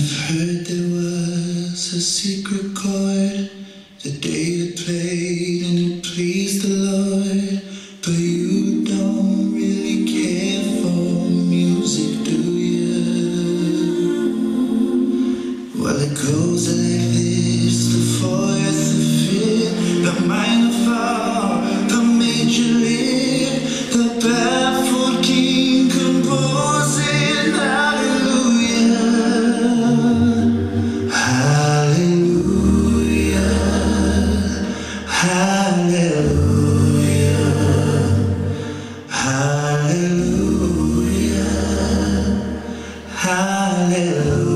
I've heard there was a secret chord that David played and it pleased the Lord. But you don't really care for music, do you? Well, it goes like this: the fourth, the fifth, the minor fall, the major lift, the baffled king composing hallelujah, hallelujah, hallelujah, hallelujah, hallelujah.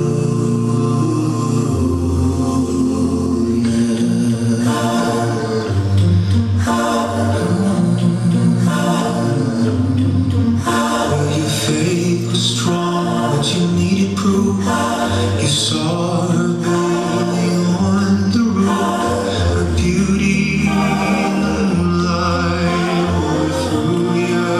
You needed proof. You saw her baby on the roof, her beauty light poured through you.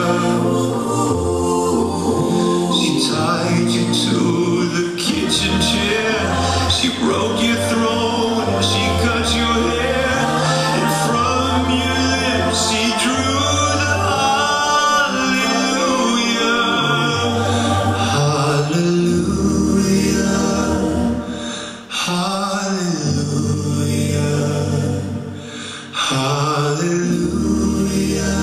She tied you to the kitchen chair, she broke your throat, she cut your hair, and from your lips she drew the hallelujah,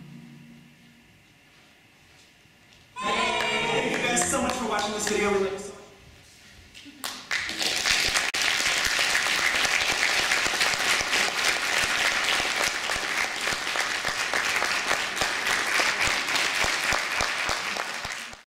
so much for watching this video.